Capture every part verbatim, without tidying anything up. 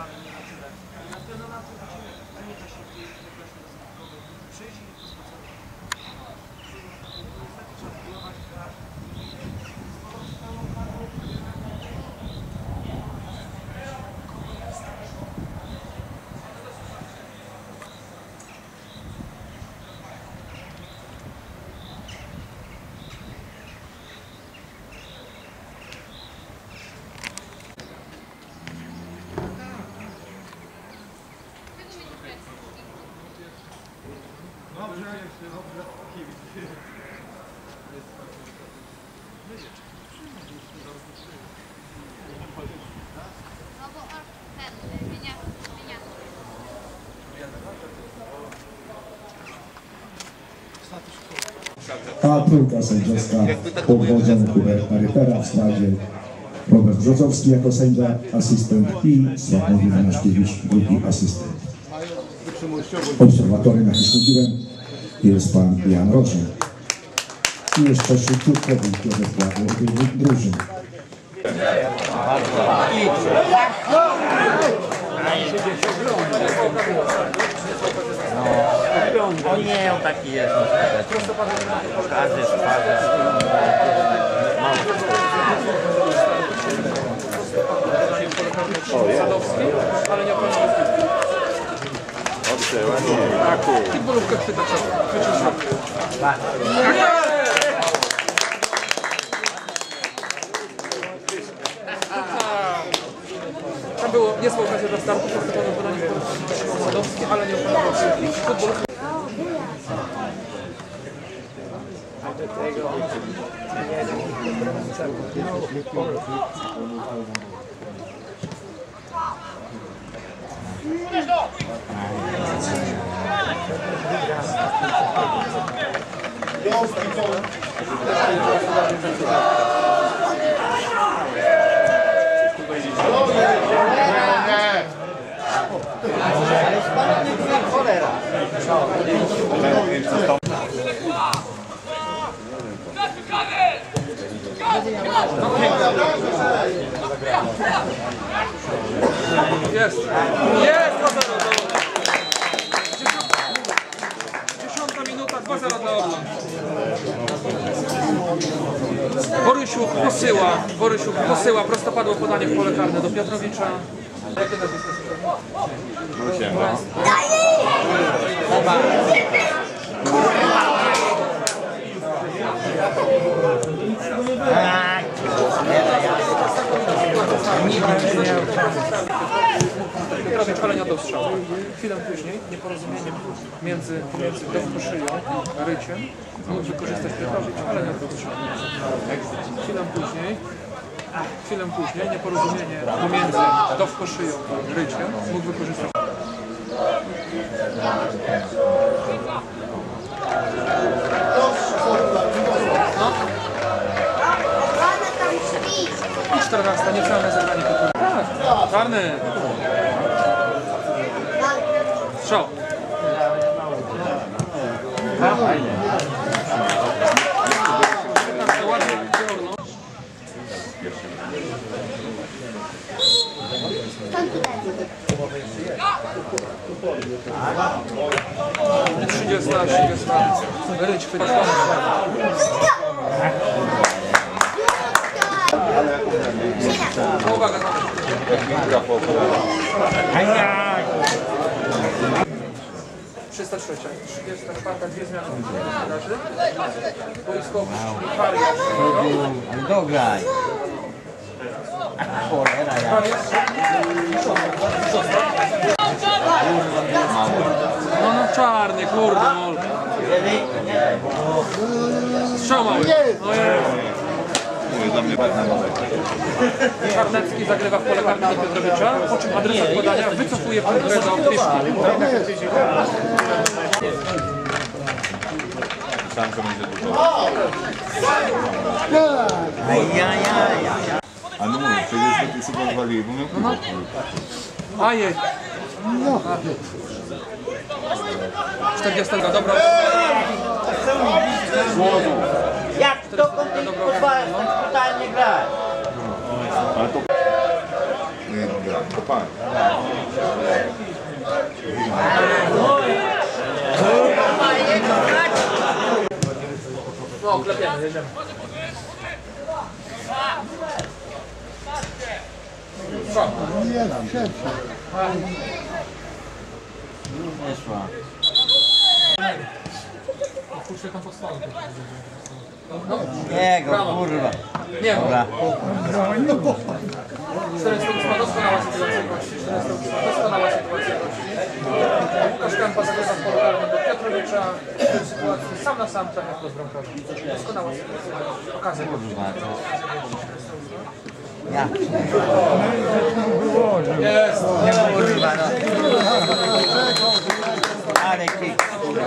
A trójka sędziowska pod wodzą Huberta Rypera w składzie Robert Brzozowski jako sędzia, asystent i Sławomir Naszkiewicz, drugi asystent. Obserwatorem, jak już mówiłem, jest pan Jan Rożek. I jeszcze szybciutko wyjdzie ze składu drużyn. No nie, on taki jest. Każdy jest twardy. Ale nie I bolówkę chwyta trzeba. Tam było niezła okazja do startu, postawiono podanie w Sadowski, ale nie opanował futbol. Jest! Jest! Dziesiąta minuta, dwa zero dla Orla. Borysiuk posyła, Borysiuk posyła, prostopadłe podanie w pole karne do Piotrowicza. Jakie nazwisko? Piotrowicz, ale nie oddał strzału. Chwilę później nieporozumienie między, między Dowkoszyją a Ryciem mógł wykorzystać Piotrowicz, ale nie oddał strzału. Chwilę później, chwilę później nieporozumienie pomiędzy Dowkoszyją a Ryciem mógł wykorzystać. I czternasta, niecelne zagranie kultury. Tak, czarny. Strzał. trzydziesta, trzydziesta. Ryć chwyta. Uwaga. trzysta trzy, trzydziesta czwarta, dwie zmiany. Boisko Dograj. Cholera, ja. No no czarny, kurde, mol. Strzał mały. No Czarnecki zagrywa w pole karne do Piotrowicza, po czym adresat podania wycofuje grę do Pieszki. A no mówię, przecież to sobie zwaliły, bo miał no. Ajej. No. czterdziesta, dobra. Jak to totalnie gra? Ale to... pan. No, klepiemy, jedziemy. Nie dam, siedź. Nie szła. Puszczę tam pod stołem. Nie go, kurwa. Nie, Dobra. czterysta ósma doskonała sytuacja gości. czterysta ósma doskonała sytuacja gości. Łukasz Kępa zagrywa w polu karnym do Piotrowicza. W tej sytuacji sam na sam trafia w bramkarza. Doskonała sytuacja. Okazja. Kurwa, to ja. Jest! Kurwa, no. Ale kick.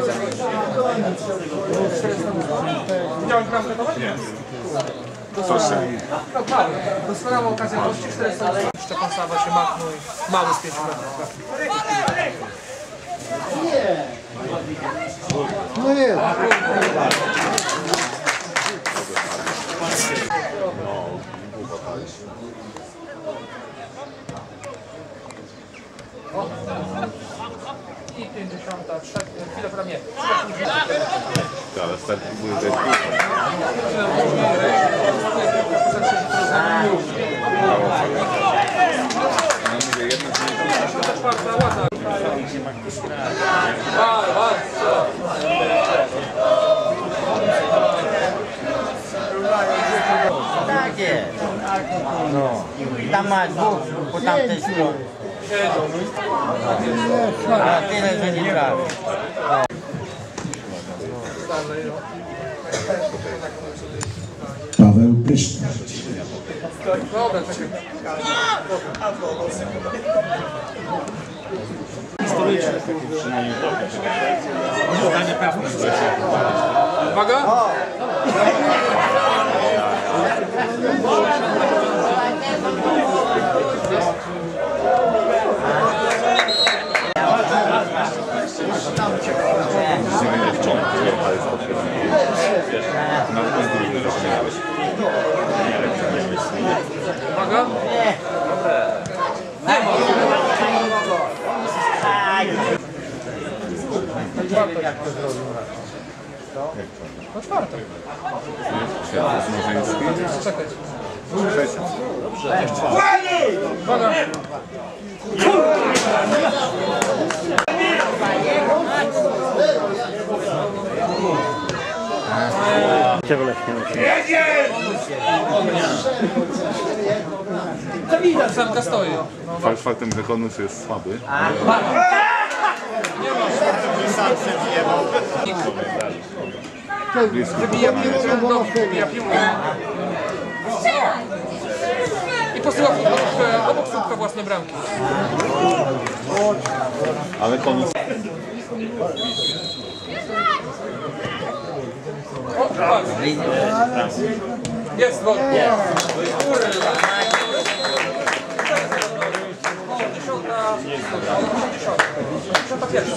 Widziałeś bramkę to? Nie. Doskonała. No prawie. Doskonała okazja gości. czterysta ósma. Szczepan Sawa się machnął i mały z pięciu metrów. No nie. I pięćdziesiąta trzecia. Chwilę prawie nie. Ale start próbuje zejść kurwa. Chwilę później No mówię, jedno z nich. czwarta ładna. Bardzo, bardzo. Tak jest. No. Tam ma dwóch po tamtej stronie. A tyle, że nie trafi. Paweł Pyszny. Dobra, czekaj. Uwaga! Nie będzie w czonku, ale jest potwierdzenie. Na pewno drugi zaczynałeś. Uwaga! Nie ma! No czwarta. Światło Smożyński. Czekaj. Trzecia. Uwaga! Ósemka stoi. Fakt faktem, że konus jest słaby. Wybija piłkę, dobrze, wybija piłkę. I posyła w obok słupka własnej bramki. Ale konus. O, patrz. Jest gol. Kurwa. Dziesiąta. Dziesiąta pierwsza.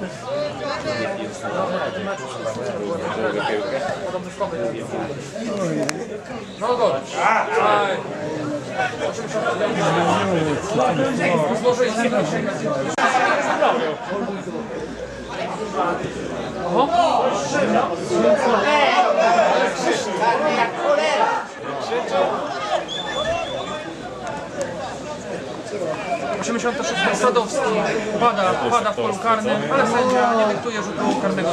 Podobny skąd. No gol. Aj. Złożę i Oho. osiemdziesiąta szósta Sadowski pada, pada w polu karnym, ale sędzia nie dyktuje rzutu karnego.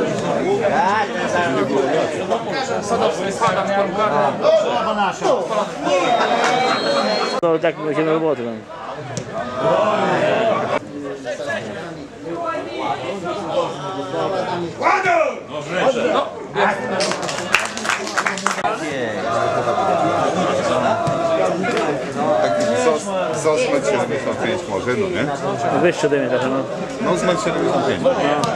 Sadowski pada w polu karnym. No tak będziemy roboty tam. No, Z osmet siedemdziesiąt pięć może, no nie? Wyższy ode mnie trochę, no. No z met siedemdziesiąt pięć.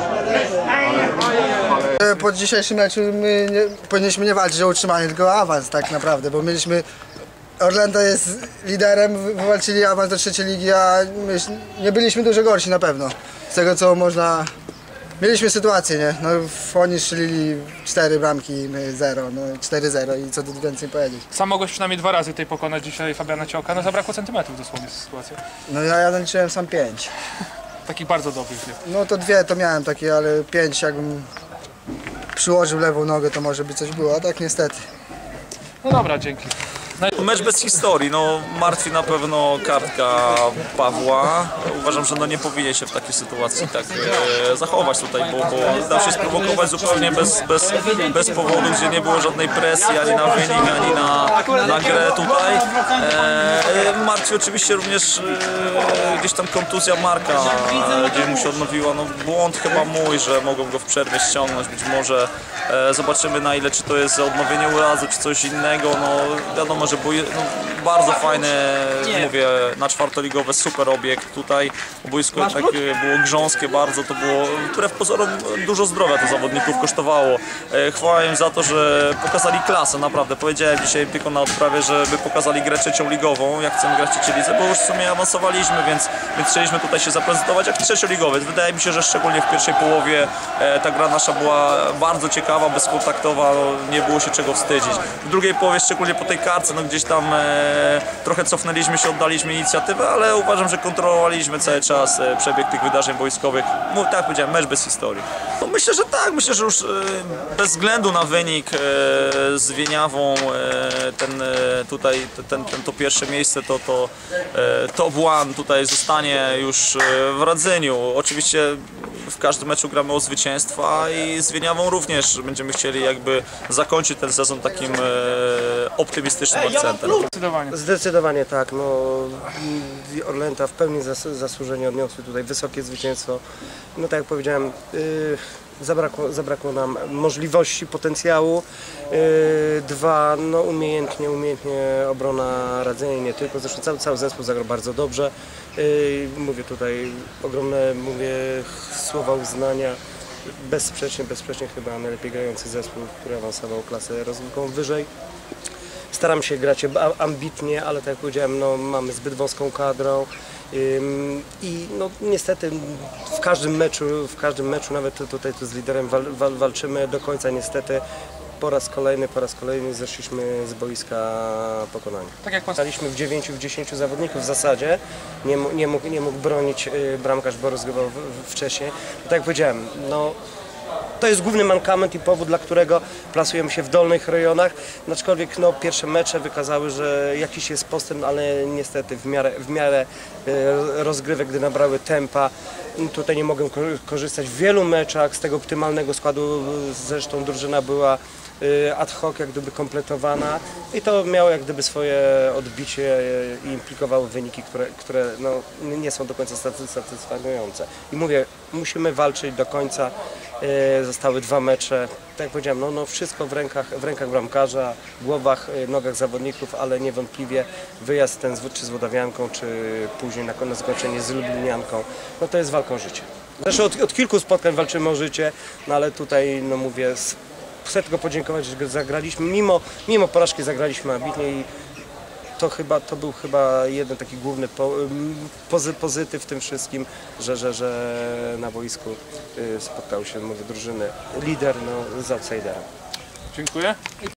Po dzisiejszym meczu my nie, powinniśmy nie walczyć o utrzymanie, tylko o awans tak naprawdę, bo mieliśmy... Orlando jest liderem, wywalczyli awans do trzeciej ligi, a my nie byliśmy dużo gorsi na pewno. Z tego co można mieliśmy sytuację, nie? No, oni strzelili cztery bramki, my zero, no cztery zero i co tu więcej powiedzieć. Sam mogłeś przynajmniej dwa razy tutaj pokonać dzisiaj Fabiana Ciołka, no zabrakło centymetrów dosłownie z sytuacji. No ja, ja naliczyłem sam pięć. Takich bardzo dobrych, nie? No to dwie to miałem takie, ale pięć jakbym przyłożył lewą nogę, to może by coś było, a tak niestety. No dobra, dzięki. Mecz bez historii, no martwi na pewno kartka Pawła. Uważam, że no nie powinien się w takiej sytuacji tak e, zachować tutaj, bo, bo dał się sprowokować zupełnie bez, bez, bez powodu, gdzie nie było żadnej presji ani na wynik, ani na, na grę tutaj. E, martwi oczywiście również e, gdzieś tam kontuzja Marka, e, gdzie mu się odnowiła. No, błąd chyba mój, że mogą go w przerwie ściągnąć, być może e, zobaczymy na ile, czy to jest odnowienie urazu, czy coś innego. No wiadomo, że było, no, bardzo fajne, mówię, na czwartoligowe super obiekt tutaj. Boisko tak było grząskie bardzo, to było, wbrew pozorom dużo zdrowia to zawodników kosztowało. Chwała im za to, że pokazali klasę, naprawdę. Powiedziałem dzisiaj tylko na odprawie, żeby pokazali grę trzecią ligową, jak chcemy grać w trzeciej lidze, bo już w sumie awansowaliśmy, więc, więc chcieliśmy tutaj się zaprezentować jak trzecioligowiec. Wydaje mi się, że szczególnie w pierwszej połowie e, ta gra nasza była bardzo ciekawa, bezkontaktowa, no, nie było się czego wstydzić. W drugiej połowie, szczególnie po tej kartce, no gdzieś tam e, trochę cofnęliśmy się, oddaliśmy inicjatywę, ale uważam, że kontrolowaliśmy cały czas e, przebieg tych wydarzeń wojskowych. No, tak jak powiedziałem, mecz bez historii. No, myślę, że tak, myślę, że już e, bez względu na wynik e, z Wieniawą e, ten, e, tutaj, ten, ten, to pierwsze miejsce, to, to e, top one tutaj zostanie już e, w Radzyniu. Oczywiście w każdym meczu gramy o zwycięstwa i z Wieniawą również będziemy chcieli jakby zakończyć ten sezon takim e, optymistycznym akcentem. Zdecydowanie. Zdecydowanie tak, no Orlęta w pełni zas zasłużenie odniosły tutaj wysokie zwycięstwo. No tak jak powiedziałem, yy, zabrakło, zabrakło nam możliwości, potencjału. Yy, dwa, no umiejętnie, umiejętnie obrona Radzenia, nie tylko, zresztą cały, cały zespół zagrał bardzo dobrze. Yy, mówię tutaj ogromne, mówię słowa uznania. Bezsprzecznie, bezsprzecznie chyba najlepiej grający zespół, który awansował klasę rozgrywkową wyżej. Staram się grać ambitnie, ale tak jak powiedziałem, no, mamy zbyt wąską kadrę ym, i no, niestety w każdym meczu, w każdym meczu nawet tutaj tu z liderem wal, wal, walczymy do końca. Niestety po raz kolejny, po raz kolejny zeszliśmy z boiska pokonani. Tak jak pan... Staliśmy w dziewięciu, w dziesięciu zawodników w zasadzie, nie, nie, mógł, nie mógł bronić y, bramkarz, bo rozgrywał w, w, wcześniej. No, tak jak powiedziałem, no, to jest główny mankament i powód, dla którego plasujemy się w dolnych rejonach. Aczkolwiek no, pierwsze mecze wykazały, że jakiś jest postęp, ale niestety w miarę, w miarę rozgrywek, gdy nabrały tempa, tutaj nie mogę korzystać w wielu meczach z tego optymalnego składu. Zresztą drużyna była ad hoc, jak gdyby kompletowana i to miało jak gdyby swoje odbicie i implikowało wyniki, które, które no, nie są do końca satysfakcjonujące. I mówię, musimy walczyć do końca. Zostały dwa mecze, tak jak powiedziałem, no, no wszystko w rękach, w rękach bramkarza, głowach, nogach zawodników, ale niewątpliwie wyjazd ten z, czy z Włodawianką, czy później na, na zakończenie z Lublinianką, no to jest walką o życie. Zresztą od, od kilku spotkań walczymy o życie, no ale tutaj, no mówię, chcę tylko podziękować, że zagraliśmy, mimo, mimo porażki zagraliśmy ambitnie i to chyba, to był chyba jeden taki główny po, pozy, pozytyw w tym wszystkim, że, że, że na boisku spotkały się, mówię, drużyny lider no, z outsiderem. Dziękuję.